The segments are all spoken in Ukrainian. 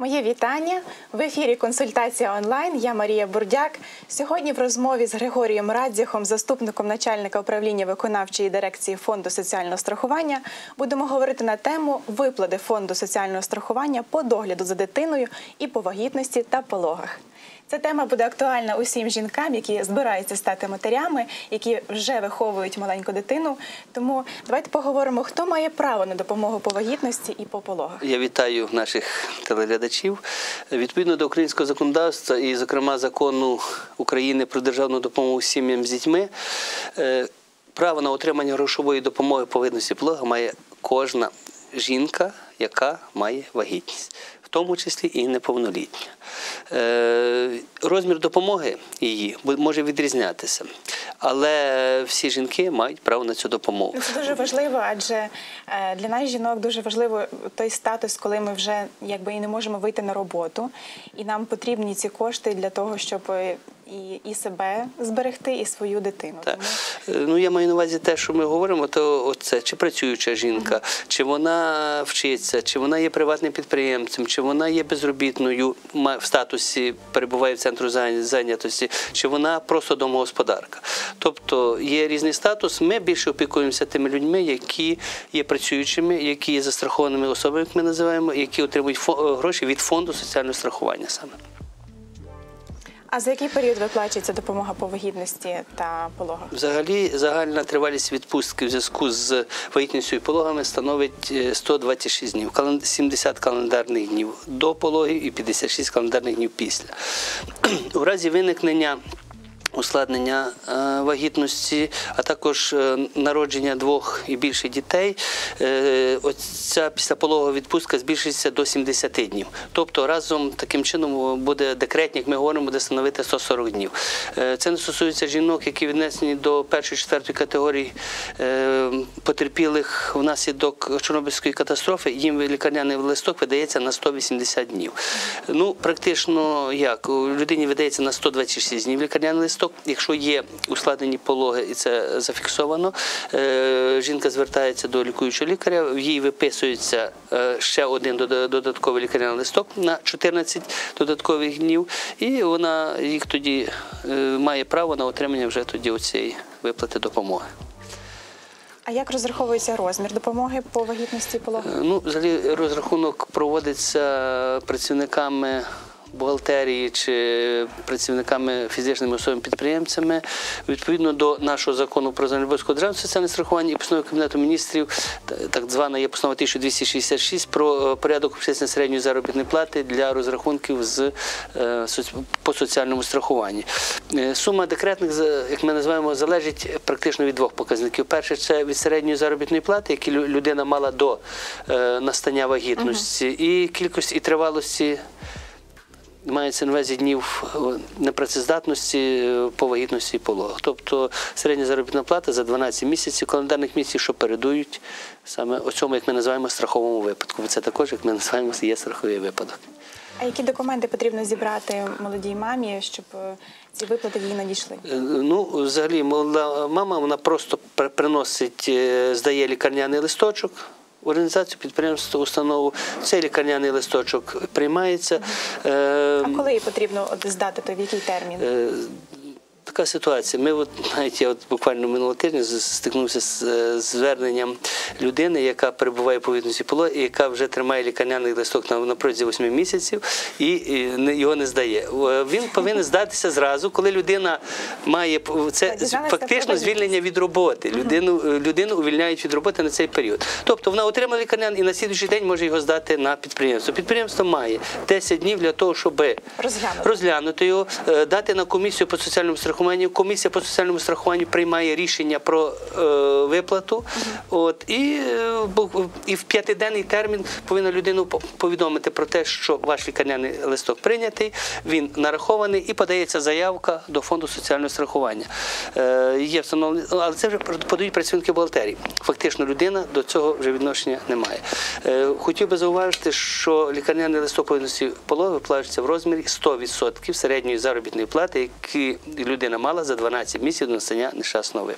Моє вітання. В ефірі «Консультація онлайн». Я Марія Бурдяк. Сьогодні в розмові з Григорієм Радзіхом, заступником начальника управління виконавчої дирекції Фонду соціального страхування, будемо говорити на тему виплати Фонду соціального страхування по догляду за дитиною і по вагітності та пологах. Ця тема буде актуальна усім жінкам, які збираються стати матерями, які вже виховують маленьку дитину. Тому давайте поговоримо, хто має право на допомогу по вагітності і по пологах. Я вітаю наших телеглядачів. Відповідно до українського законодавства і, зокрема, закону України про державну допомогу сім'ям з дітьми, право на отримання грошової допомоги по вагітності і пологах має кожна жінка, яка має вагітність, в тому числі і неповнолітня. Розмір допомоги її може відрізнятися, але всі жінки мають право на цю допомогу. Це дуже важливо, адже для нас, жінок, дуже важливо той статус, коли ми вже і не можемо вийти на роботу, і нам потрібні ці кошти для того, щоб і себе зберегти, і свою дитину. Так. Ну, я маю на увазі те, що ми говоримо, то оце, чи працююча жінка, чи вона вчиться, чи вона є приватним підприємцем, чи вона є безробітною, в статусі перебуває в центру зайнятості, чи вона просто домогосподарка. Тобто є різний статус. Ми більше опікуємося тими людьми, які є працюючими, які є застрахованими особами, як ми називаємо, які отримують гроші від фонду соціального страхування саме. А за який період виплачується допомога по вагітності та пологах? Взагалі, загальна тривалість відпустки в зв'язку з вагітністю і пологами становить 126 днів. 70 календарних днів до пологів і 56 календарних днів після. У разі виникнення ускладнення вагітності, а також народження 2 і більше дітей, ця післяпологова відпустка збільшиться до 70 днів. Тобто разом таким чином буде декретні, як ми говоримо, буде становити 140 днів. Це не стосується жінок, які віднесені до 1-4 категорії потерпілих внаслідок Чорнобильської катастрофи, їм лікарняний листок видається на 180 днів. Ну, практично як? Людині видається на 126 днів лікарняний листок. Якщо є ускладнені пологи, і це зафіксовано, жінка звертається до лікуючого лікаря, їй виписується ще один додатковий лікарняний листок на 14 додаткових днів, і вона їх тоді має право на отримання вже тоді оцієї виплати допомоги. А як розраховується розмір допомоги по вагітності і пологах? Ну, взагалі розрахунок проводиться працівниками бухгалтерії чи працівниками фізичними особами-підприємцями. Відповідно до нашого закону про загальнообов'язкове державне соціальне страхування і постанови Кабінету міністрів, так звана є постанова 1266 про порядок обчислення середньої заробітної плати для розрахунків по соціальному страхуванню. Сума декретних, як ми називаємо, залежить практично від 2 показників. Перше – це від середньої заробітної плати, яку людина мала до настання вагітності, і кількості і тривалості, мається на увазі, днів непрацездатності по вагітності і пологах. Тобто середня заробітна плата за 12 місяців, календарних місяців, що передують саме о цьому, як ми називаємо, страховому випадку. Це також, як ми називаємо, є страховий випадок. А які документи потрібно зібрати молодій мамі, щоб ці виплати їй надійшли? Ну, взагалі, молода мама, вона просто приносить, здає лікарняний листочок, організацію, підприємство, установу. Цей лікарняний листочок приймається. А коли її потрібно здати, то в який термін? Така ситуація. Я буквально минулого тижня стикнувся з зверненням людини, яка перебуває по вагітності пологах, і яка вже тримає лікарняний листок на протязі 8 місяців і його не здає. Він повинен здатися зразу, коли людина має... Це фактично звільнення від роботи. Людину увільняють від роботи на цей період. Тобто вона отримала лікарняний і на слідуючий день може його здати на підприємство. Підприємство має 10 днів для того, щоб розглянути його, дати на комісію по соціальному страхуванню. Комісія по соціальному страхуванню приймає рішення про виплату, і в 5-денний термін повинна людину повідомити про те, що ваш лікарняний листок прийнятий, він нарахований і подається заявка до фонду соціального страхування. Є встановлені, але це вже подають працівники бухгалтерії. Фактично людина до цього вже відношення не має. Хотів би зауважити, що лікарняний листок по вагітності пологах виплачується в розмірі 100% середньої заробітної плати, які людина мала за 12 місяців до настання нещасного випадку.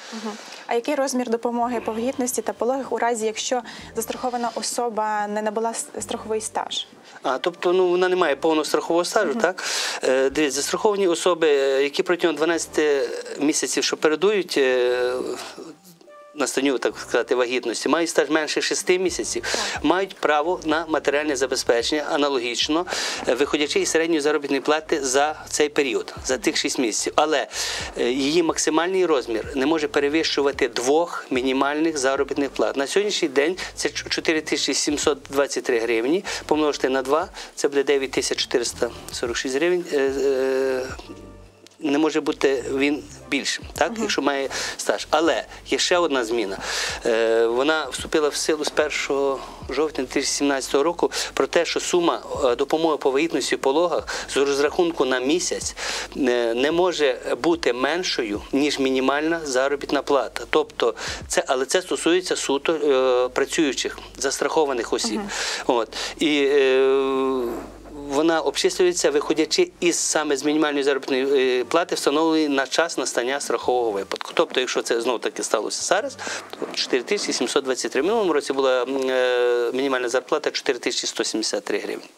А який розмір допомоги по вагітності та пологах у разі, якщо застрахована особа не набула страховий стаж? Тобто, вона не має повного страхового стажу, так? Дивіться, застраховані особи, які протягом 12 місяців, що передують настанню, так сказати, вагітності, мають стаж менше 6 місяців, мають право на матеріальне забезпечення аналогічно, виходячи із середньої заробітної плати за цей період, за тих 6 місяців. Але її максимальний розмір не може перевищувати 2 мінімальних заробітних плат. На сьогоднішній день це 4723 гривні, помножити на 2, це буде 9446 гривень. Не може бути він більшим, так, якщо має стаж. Але є ще одна зміна. Вона вступила в силу з 1 жовтня 2017 року про те, що сума допомоги по вагітності і пологах з розрахунку на місяць не може бути меншою, ніж мінімальна заробітна плата. Тобто, але це стосується суто працюючих, застрахованих осіб. І вона обчислюється, виходячи з мінімальної заробітної плати, встановленої на час настання страхового випадку. Тобто, якщо це знов-таки сталося зараз, то 4723. В минулому році була мінімальна зарплата 4173 гривні.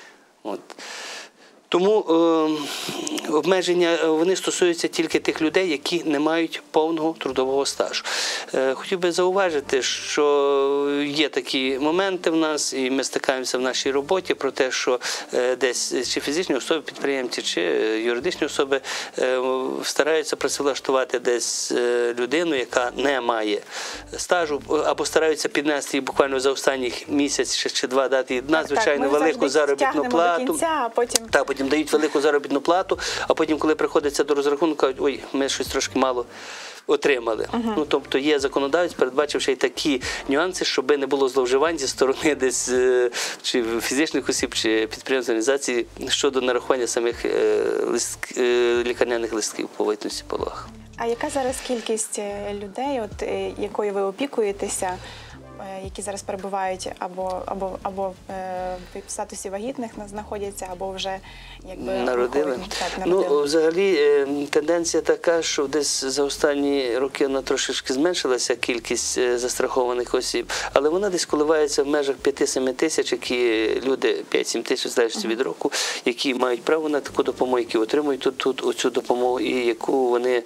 Тому обмеження, вони стосуються тільки тих людей, які не мають повного трудового стажу. Хотів би зауважити, що є такі моменти в нас, і ми стикаємося в нашій роботі про те, що десь чи фізичні особи, підприємці, чи юридичні особи стараються працевлаштувати десь людину, яка не має стажу, або стараються піднести її буквально за останніх місяць чи 2, дати надзвичайно велику заробітну плату. Потім дають велику заробітну плату, а потім, коли приходиться до розрахунку, кажуть, ой, ми щось трошки мало отримали. Тобто є законодавець, передбачив ще й такі нюанси, щоб не було зловживань зі сторони десь чи фізичних осіб, чи підприємств, організацій щодо нарахування самих лікарняних листків по вагітності, пологах. А яка зараз кількість людей, якою ви опікуєтеся, які зараз перебувають або в статусі вагітних знаходяться, або вже народили? Взагалі тенденція така, що десь за останні роки вона трошечки зменшилася, кількість застрахованих осіб, але вона десь коливається в межах 5-7 тисяч, які люди, 5-7 тисяч, залежить від року, які мають право на таку допомогу, які отримують тут оцю допомогу і яку вони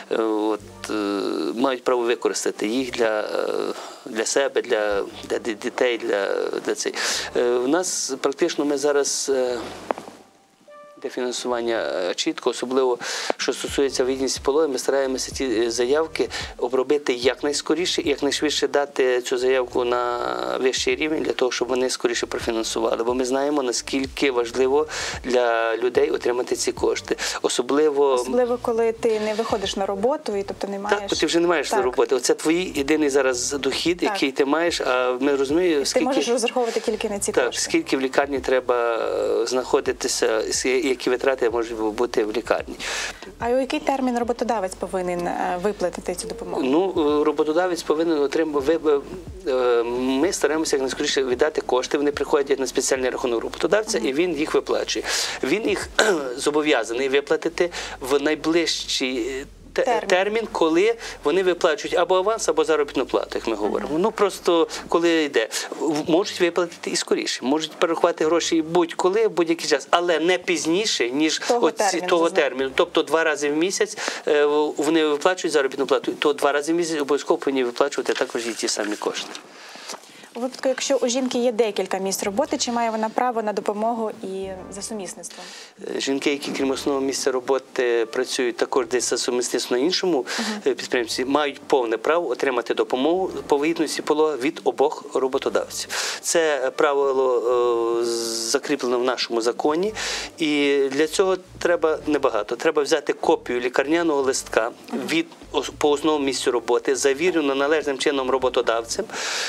мають право використати їх для себе, для дітей, для цих. У нас практично ми зараз де фінансування чітко, особливо, що стосується вагітності пологів, ми стараємося ті заявки обробити якнайскоріше і якнайшвидше дати цю заявку на вищий рівень, для того, щоб вони скоріше профінансували. Бо ми знаємо, наскільки важливо для людей отримати ці кошти. Особливо, коли ти не виходиш на роботу, і тобто не маєш... Так, ти вже не маєш роботи. Оце твій єдиний зараз дохід, який ти маєш, а ми розуміємо, скільки... Ти можеш розраховувати тільки на ці кошти. Так, скільки в лікарні треба знаходитися, які витрати можуть бути в лікарні. А у який термін роботодавець повинен виплатити цю допомогу? Роботодавець повинен отримати, ми стараємося якнайскоріше віддати кошти, вони приходять на спеціальний рахунок роботодавця, і він їх виплачує. Він їх зобов'язаний виплатити в найближчий термін, коли вони виплачують або аванс, або заробітну плату, як ми говоримо. Просто коли йде. Можуть виплатити і скоріше. Можуть перерахувати гроші будь-коли, будь-який час, але не пізніше, ніж того терміну. Тобто 2 рази в місяць вони виплачують заробітну плату, то 2 рази в місяць обов'язково повинні виплачувати також і ті самі кошти. У випадку, якщо у жінки є декілька місць роботи, чи має вона право на допомогу і за сумісництвом? Жінки, які крім основного місця роботи працюють також десь за сумісництвом на іншому підприємстві, мають повне право отримати допомогу по вагітності пологах від обох роботодавців. Це правило закріплено в нашому законі, і для цього треба небагато. Треба взяти копію лікарняного листка по основному місцю роботи, завірену належним чином роботодавцем,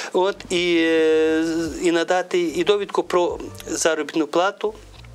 і надати і довідку про заробітну плату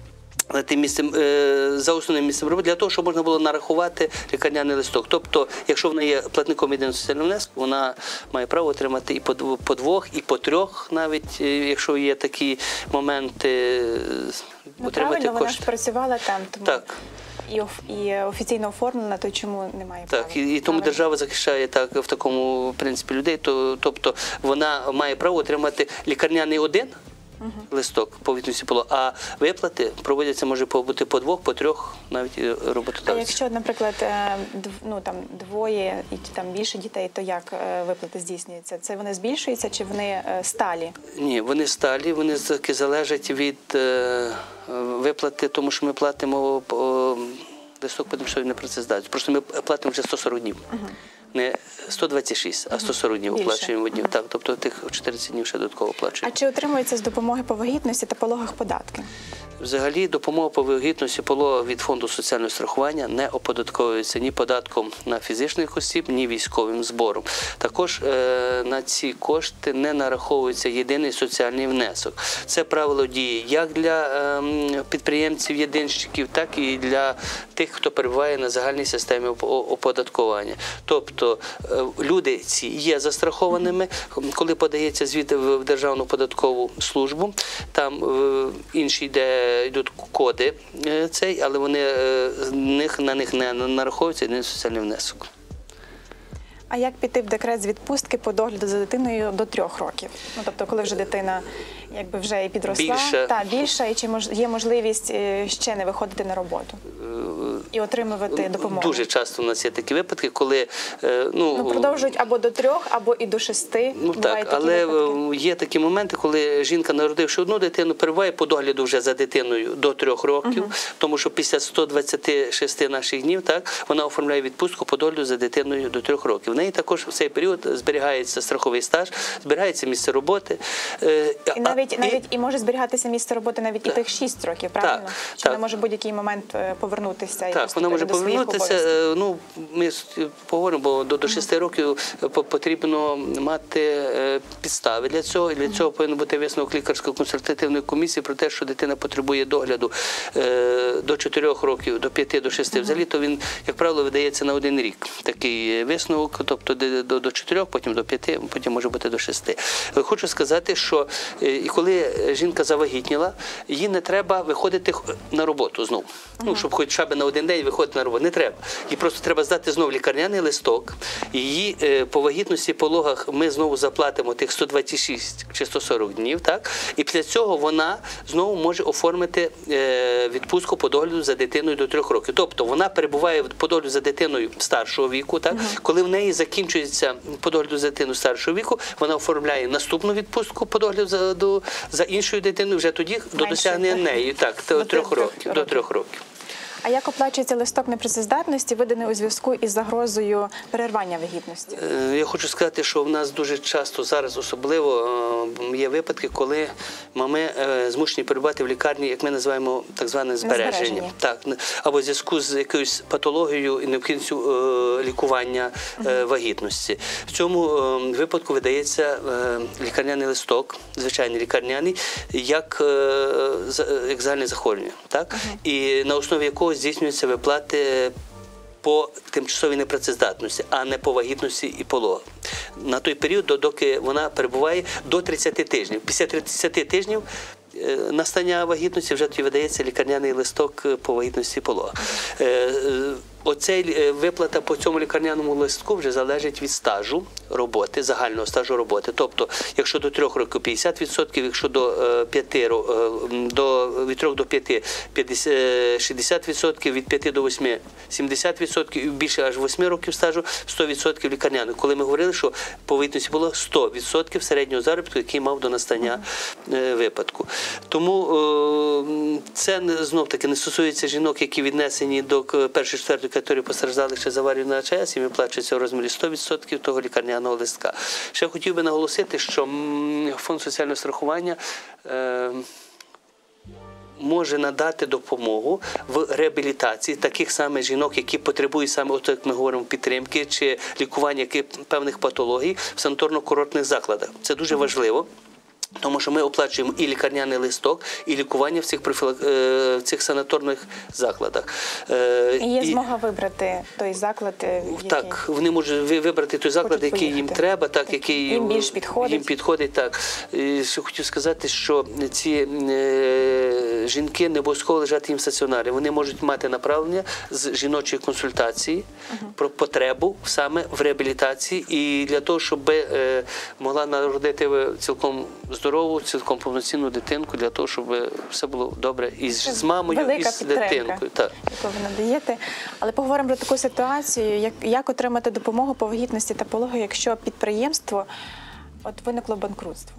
за основним місцем роботи, для того, щоб можна було нарахувати лікарняний листок. Тобто, якщо вона є платником єдиного соціального внеску, вона має право отримати і по 2, і по 3, навіть, якщо є такі моменти, отримати кошти. Правильно, вона ж працювала там. Так. і офіційно оформлена, то чому немає права? Так, і тому держава захищає так в такому принципі людей. Тобто вона має право отримати лікарняний один листок по відомості ПОЛО, а виплати проводяться може бути по двох, по трьох навіть роботодавців. А якщо, наприклад, двоє і там більше дітей, то як виплати здійснюються? Це вони збільшуються чи вони сталі? Ні, вони сталі, вони таки залежать від виплати, тому що ми платимо листок по тимчасовій непрацездатності. Просто ми платимо вже 140 днів. Не 126, а 140 днів оплачуємо в днів. Так, тобто тих 40 днів ще додатково оплачуємо. А чи отримується з допомоги по вагітності та пологах податки? Взагалі допомога по вагітності пологах від Фонду соціального страхування не оподатковується ні податком на фізичних осіб, ні військовим збором. Також на ці кошти не нараховується єдиний соціальний внесок. Це правило діє як для підприємців-єдинщиків, так і для тих, хто перебуває на загальній системі оподаткування. Тобто люди ці є застрахованими, коли подається звіт в Державну податкову службу, там інші йдуть коди, але на них не нараховується єдиний соціальний внесок. А як піти в декрет з відпустки по догляду за дитиною до 3 років? Ну, тобто, коли вже дитина якби вже і підросла, більша, і чи є можливість ще не виходити на роботу і отримувати допомогу? Дуже часто у нас є такі випадки, коли продовжують або до 3, або і до 6. Так, але є такі моменти, коли жінка, народивши одну дитину, перебуває по догляду вже за дитиною до 3 років, тому що після 126 наших днів, так, вона оформляє відпустку по догляду за дитиною до 3 років. В неї також в цей період зберігається страховий стаж, зберігається місце роботи. І навіть може зберігатися місце роботи навіть і тих 6 років, правильно? Чи вона може в будь-який момент повернутися? Так, вона може повернутися. Ми поговоримо, бо до 6 років потрібно мати підстави для цього. І для цього повинен бути висновок лікарсько-консультативної комісії про те, що дитина потребує догляду до 4 років, до 5, до 6. Взагалі, то він, як правило, видається на 1 рік. Такий висновок, тобто до 4, потім до 5, потім може бути до 6. Хочу сказати, що і коли жінка завагітніла, їй не треба виходити на роботу знову. Щоб хоча б на 1 день виходити на роботу. Не треба. Їй просто треба здати знову лікарняний листок. Її по вагітності, пологах ми знову заплатимо тих 126 чи 140 днів. Так? І після цього вона знову може оформити відпустку по догляду за дитиною до 3 років. Тобто вона перебуває по догляду за дитиною старшого віку. Так? Коли в неї закінчується по догляду за дитиною старшого віку, вона оформляє наступну відпустку по догляду за іншою дитиною вже тоді до досягнення неї, до 3 років. А як оплачується листок непрацездатності, виданий у зв'язку із загрозою перервання вагітності? Я хочу сказати, що в нас дуже часто зараз особливо є випадки, коли мами змушені перебувати в лікарні, як ми називаємо, так зване збереження. Так, або в зв'язку з якоюсь патологією і необхідністю лікування вагітності. В цьому випадку видається лікарняний листок, звичайний лікарняний, як загальне захворювання. Так? І на основі якого здійснюються виплати по тимчасовій непрацездатності, а не по вагітності і пологах. На той період, доки вона перебуває до 30 тижнів. Після 30 тижнів настання вагітності вже тоді видається лікарняний листок по вагітності і пологах. Оцей виплата по цьому лікарняному листку вже залежить від стажу роботи, загального стажу роботи. Тобто, якщо до 3 років 50%, якщо від 3 до 5 60%, від 5 до 8 70%, і більше аж 8 років стажу 100% лікарняного. Коли ми говорили, що по вагітності було 100% середнього заробітку, який мав до настання випадку. Тому це знов-таки не стосується жінок, які віднесені до 1-4 категорії постраждалих ще з аварією на ЧАЕС, і виплачується у розмірі 100% того лікарняного листка. Ще хотів би наголосити, що Фонд соціального страхування може надати допомогу в реабілітації таких саме жінок, які потребують саме, от як ми говоримо, підтримки чи лікування певних патологій в санаторно-курортних закладах. Це дуже важливо. Тому що ми оплачуємо і лікарняний листок, і лікування в цих санаторних закладах. І є змога вибрати той заклад, який... Так, вони можуть вибрати той заклад, який їм треба, так, який їм більш підходить. Їм підходить, так. І що хотів сказати, що ці жінки не обов'язково лежати їм в стаціонарі. Вони можуть мати направлення з жіночої консультації про потребу саме в реабілітації і для того, щоб могла народити цілком здорову, цілком повноцінну дитинку, для того, щоб все було добре і з мамою, і з дитинкою. Так. Яку ви надаєте. Але поговоримо про таку ситуацію, як отримати допомогу по вагітності та пологу, якщо підприємство виникло банкрутство.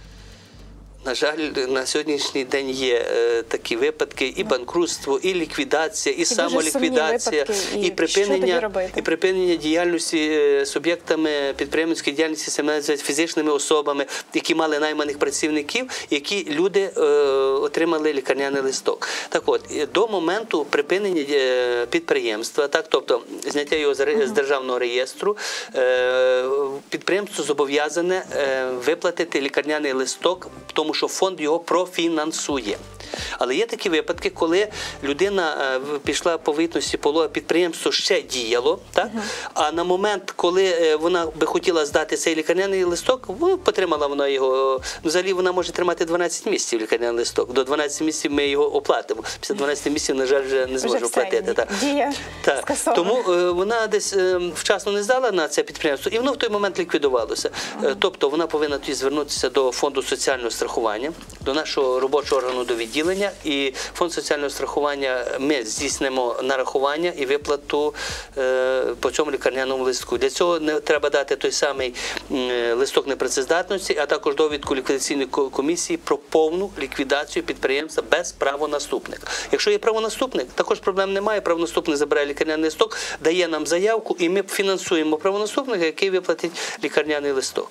На жаль, на сьогоднішній день є такі випадки, і банкрутство, і ліквідація, і самоліквідація, і припинення діяльності суб'єктами підприємницької діяльності, це називають фізичними особами, які мали найманих працівників, які люди отримали лікарняний листок. Так от, до моменту припинення підприємства, так, тобто зняття його з державного реєстру, підприємство зобов'язане виплатити лікарняний листок, тому що фонд його профінансує. Але є такі випадки, коли людина пішла по вагітності пологу, підприємство ще діяло, так? А на момент, коли вона би хотіла здати цей лікарняний листок, потримала вона його, взагалі вона може тримати 12 місяців лікарняний листок. До 12 місяців ми його оплатимо. Після 12 місяців, на жаль, вже не зможе оплатити. Так. Дія скасована. Тому вона десь вчасно не здала на це підприємство, і воно в той момент ліквідувалося. Тобто вона повинна тоді звернутися до фонду соціального страхування, до нашого робочого органу, до відділення, і фонд соціального страхування ми здійснимо нарахування і виплату по цьому лікарняному листку. Для цього треба дати той самий листок непрацездатності, а також довідку ліквідаційної комісії про повну ліквідацію підприємства без правонаступника. Якщо є правонаступник, також проблем немає. Правонаступник забирає лікарняний листок, дає нам заявку, і ми фінансуємо правонаступника, який виплатить лікарняний листок.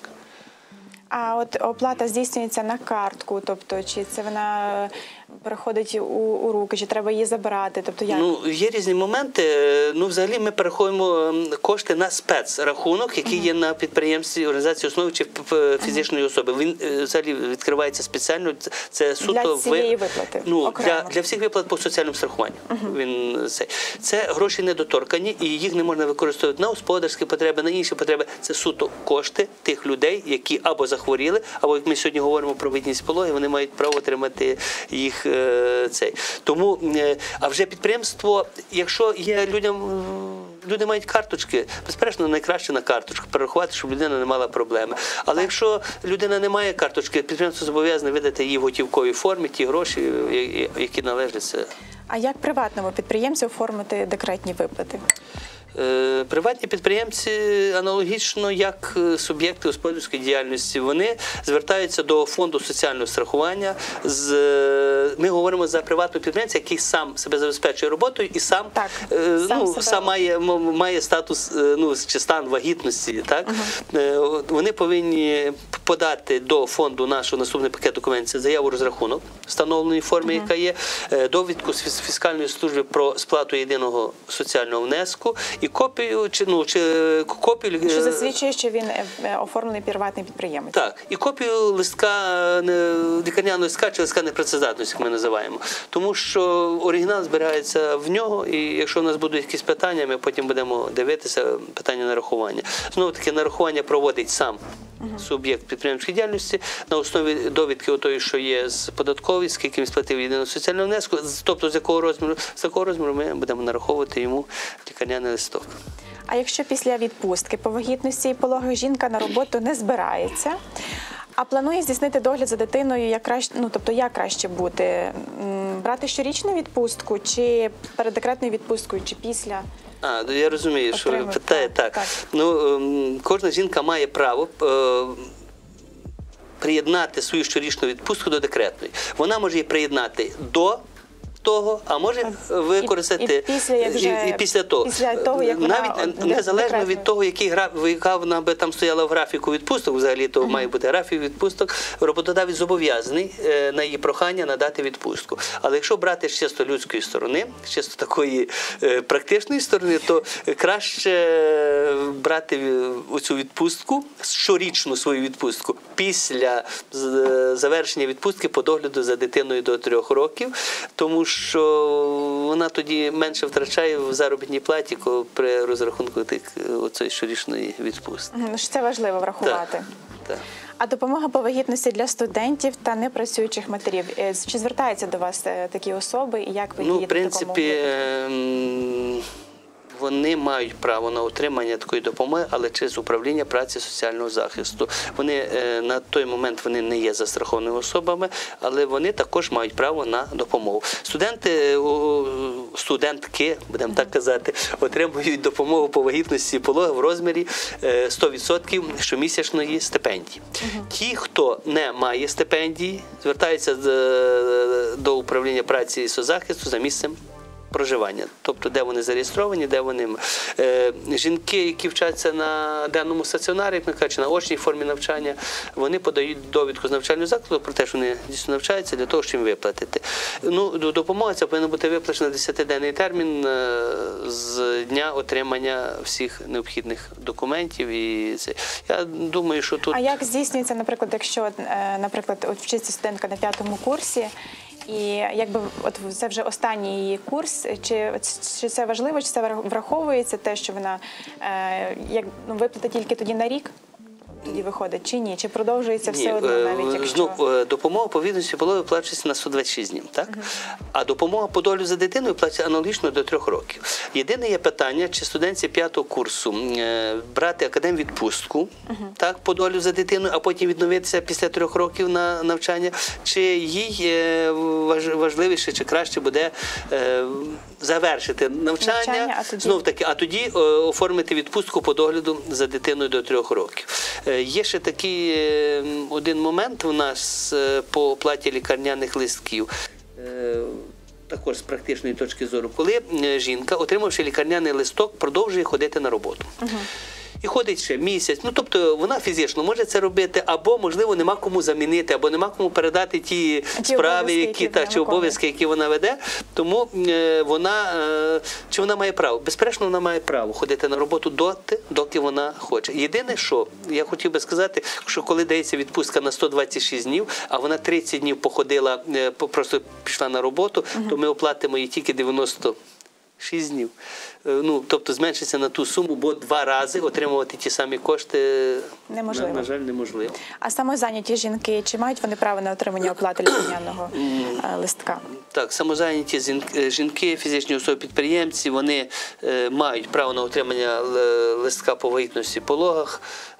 А от оплата здійснюється на картку, тобто чи це вона переходить у руки, чи треба її забирати? Тобто як? Ну, є різні моменти. Ну, взагалі ми перераховуємо кошти на спецрахунок, який є на підприємстві, організації основи чи фізичної особи. Він взагалі відкривається спеціально. Це суто для цієї виплати? Ну, для всіх виплат по соціальному страхуванню. Це гроші недоторкані, і їх не можна використовувати на господарські потреби, на інші потреби. Це суто кошти тих людей, які або захворіли, або, як ми сьогодні говоримо про вагітність пологи, вони мають право отримати їх цей. Тому, а вже підприємство, якщо є люди мають карточки, безперечно, найкраще на карточку перерахувати, щоб людина не мала проблеми. Але якщо людина не має карточки, підприємство зобов'язане видати їй в готівковій формі ті гроші, які належать. А як приватному підприємцю оформити декретні виплати? Приватні підприємці аналогічно, як суб'єкти господарської діяльності, вони звертаються до фонду соціального страхування. Ми говоримо за приватного підприємця, який сам себе забезпечує роботою і сам має статус чи стан вагітності. Так? Вони повинні подати до фонду нашого наступний пакет документів заяву розрахунок встановленої форми, яка є, довідку з фіскальної служби про сплату єдиного соціального внеску і копію, копію, що засвідчує, що він оформлений приватний підприємець. Так, і копію листка, лікарняного листка чи листка непрацездатності, як ми називаємо. Тому що оригінал збирається в нього, і якщо у нас будуть якісь питання, ми потім будемо дивитися питання нарахування. Знову таки, нарахування проводить сам суб'єкт підприємської діяльності на основі довідки отої, що є з податкової, скільки він сплатив єдиного соціального внеску, тобто з якого розміру ми будемо нараховувати йому лікарняний листок. А якщо після відпустки по вагітності і пологах жінка на роботу не збирається, а планує здійснити догляд за дитиною, як краще бути? Брати щорічну відпустку, чи перед декретною відпусткою, чи після? Я розумію, що ви питаєте. Так. Ну, кожна жінка має право приєднати свою щорічну відпустку до декретної. Вона може її приєднати до того, а може використати і після того. Як навіть незалежно від того, яка вона би там стояла в графіку відпусток, взагалі то має бути графік відпусток, роботодавець зобов'язаний на її прохання надати відпустку. Але якщо брати з чисто людської сторони, з чисто такої практичної сторони, то краще брати оцю відпустку, щорічну свою відпустку, після завершення відпустки по догляду за дитиною до 3 років, тому що вона тоді менше втрачає в заробітній платі при розрахунку цієї щорічної відпустки. Це важливо врахувати. Так. А допомога по вагітності для студентів та непрацюючих матерів. Чи звертаються до вас такі особи і як ви її В принципі, вони мають право на отримання такої допомоги, але через управління праці соціального захисту. Вони на той момент вони не є застрахованими особами, але вони також мають право на допомогу. Студентки, будемо так казати, отримують допомогу по вагітності і пологах в розмірі 100% щомісячної стипендії. Ті, хто не має стипендії, звертаються до управління праці і соцзахисту за місцем проживання, тобто де вони зареєстровані, де вони. Жінки, які вчаться на денному стаціонарі, як ми кажемо, чи на очній формі навчання, вони подають довідку з навчального закладу про те, що вони дійсно навчаються, для того, щоб їм виплатити. Допомога ця повинна бути виплачена 10-денний термін з дня отримання всіх необхідних документів. Я думаю, що тут... А як здійснюється, наприклад, якщо, вчиться студентка на 5-му курсі, і якби це вже останній її курс, чи це важливо, чи це враховується те, що вона виплата тільки тоді на рік? Тоді виходить, чи ні? Чи продовжується все одно, навіть якщо... Допомога по вагітності пологах виплачується на 126 днів, так? А допомога по догляду за дитиною виплачується аналогічно до 3 років. Єдине є питання, чи студентці 5-го курсу брати академвідпустку, так, по догляду за дитиною, а потім відновитися після 3 років на навчання, чи їй важливіше, чи краще буде завершити навчання знов-таки, а тоді оформити відпустку по догляду за дитиною до 3 років. Є ще такий один момент у нас по оплаті лікарняних листків, також з практичної точки зору, коли жінка, отримавши лікарняний листок, продовжує ходити на роботу. І ходить ще місяць. Тобто вона фізично може це робити, або, можливо, нема кому замінити, або нема кому передати ті справи, чи обов'язки, які вона веде. Тому чи вона має право? Безперечно, вона має право ходити на роботу доки вона хоче. Єдине, що я хотів би сказати, що коли дається відпустка на 126 днів, а вона 30 днів походила, просто пішла на роботу, то ми оплатимо їй тільки 96 днів. Тобто зменшиться на ту суму, бо 2 рази отримувати ті самі кошти, на жаль, неможливо. А самозайняті жінки, чи мають вони право на отримання оплати лікарняного листка? Так, самозайняті жінки, фізичні особи-підприємці, вони мають право на отримання листка по вагітності і пологах.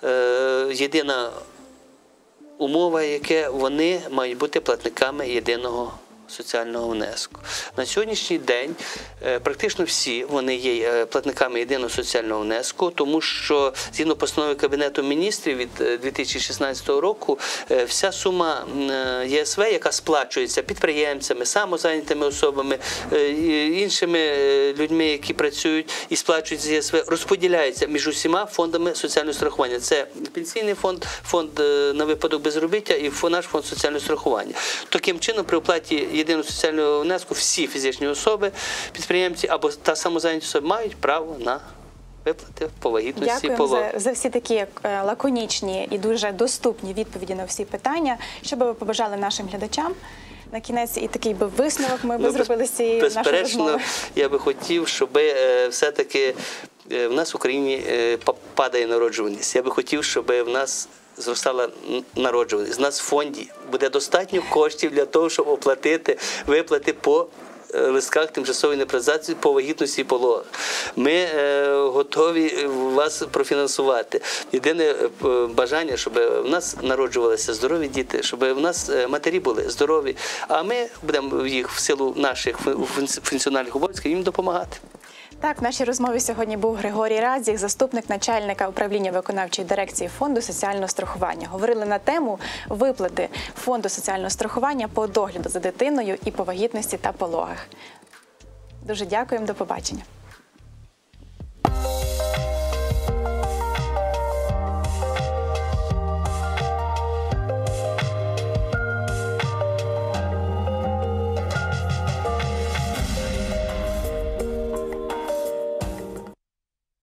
Єдина умова, яке вони мають бути платниками єдиного соціального внеску. На сьогоднішній день практично всі вони є платниками єдиного соціального внеску, тому що згідно постанови Кабінету міністрів від 2016 року вся сума ЄСВ, яка сплачується підприємцями, самозайнятими особами, іншими людьми, які працюють і сплачують з ЄСВ, розподіляється між усіма фондами соціального страхування. Це пенсійний фонд, фонд на випадок безробіття і наш фонд соціального страхування. Таким чином, при оплаті єдиного соціального внеску всі фізичні особи, підприємці або та самозайняті особи мають право на виплати по вагітності. Дякую за всі такі лаконічні і дуже доступні відповіді на всі питання. Що би ви побажали нашим глядачам? На кінець і такий би висновок ми б зробили з цієї нашої розмови. Безперечно, я би хотів, щоб все-таки в нас в Україні падає народжуваність. Я би хотів, щоб в нас зростала народжуваність. У нас в фонді буде достатньо коштів для того, щоб оплатити виплати по листках тимчасової непрацездатності по вагітності і пологах. Ми готові вас профінансувати. Єдине бажання, щоб в нас народжувалися здорові діти, щоб в нас матері були здорові, а ми будемо їх в силу наших функціональних обов'язків їм допомагати. Так, в нашій розмові сьогодні був Григорій Радзіх, заступник начальника управління виконавчої дирекції Фонду соціального страхування. Говорили на тему виплати Фонду соціального страхування по догляду за дитиною і по вагітності та пологах. Дуже дякуємо, до побачення.